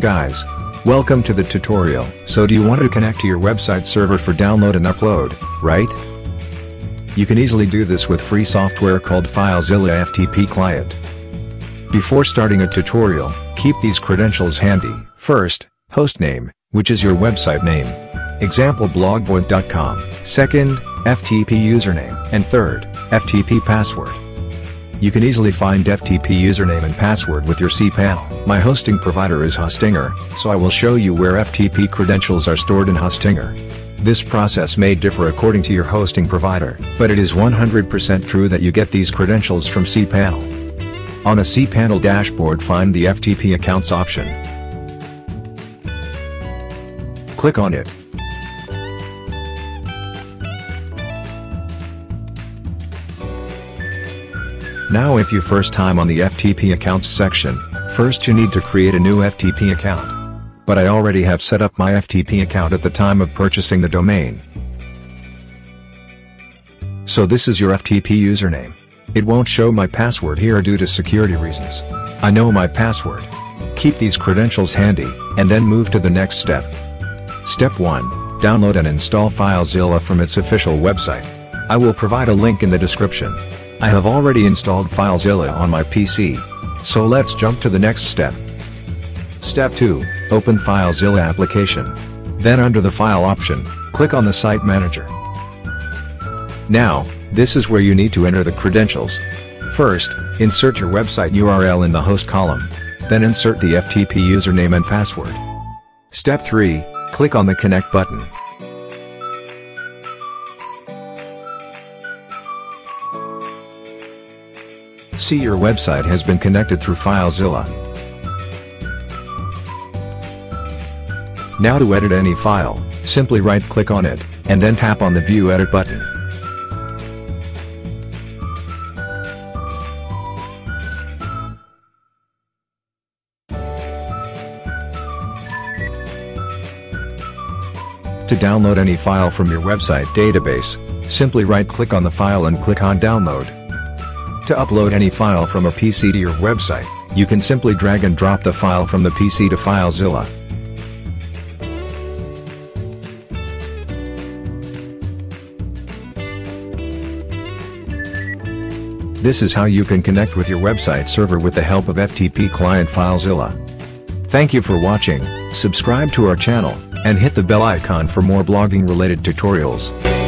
guys. Welcome to the tutorial. So do you want to connect to your website server for download and upload, right? You can easily do this with free software called FileZilla FTP Client. Before starting a tutorial, keep these credentials handy. First, hostname, which is your website name. Example blogvoid.com. Second, FTP username. And third, FTP password. You can easily find FTP username and password with your cPanel. My hosting provider is Hostinger, so I will show you where FTP credentials are stored in Hostinger. This process may differ according to your hosting provider, but it is 100% true that you get these credentials from cPanel. On the cPanel dashboard, find the FTP accounts option. Click on it. Now if you first time on the FTP accounts section, first you need to create a new FTP account. But I already have set up my FTP account at the time of purchasing the domain. So this is your FTP username. It won't show my password here due to security reasons. I know my password. Keep these credentials handy, and then move to the next step. Step 1. Download and install FileZilla from its official website. I will provide a link in the description. I have already installed FileZilla on my PC. So let's jump to the next step. Step 2. Open FileZilla application. Then under the File option, click on the Site Manager. Now, this is where you need to enter the credentials. First, insert your website URL in the host column. Then insert the FTP username and password. Step 3. Click on the Connect button. See, your website has been connected through FileZilla. Now to edit any file, simply right-click on it, and then tap on the View Edit button. To download any file from your website database, simply right-click on the file and click on Download. To upload any file from a PC to your website, you can simply drag and drop the file from the PC to FileZilla. This is how you can connect with your website server with the help of FTP Client FileZilla. Thank you for watching, subscribe to our channel, and hit the bell icon for more blogging related tutorials.